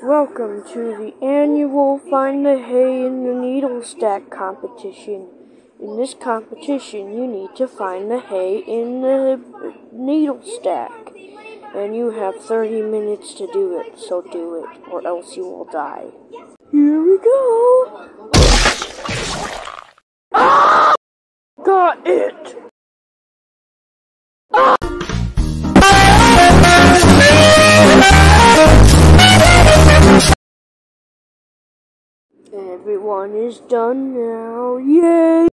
Welcome to the annual Find the Hay in the Needle Stack competition. In this competition, you need to find the hay in the needle stack. And you have 30 minutes to do it, so do it, or else you will die. Here we go! Ah! Got it! Ah! Everyone is done now, yay!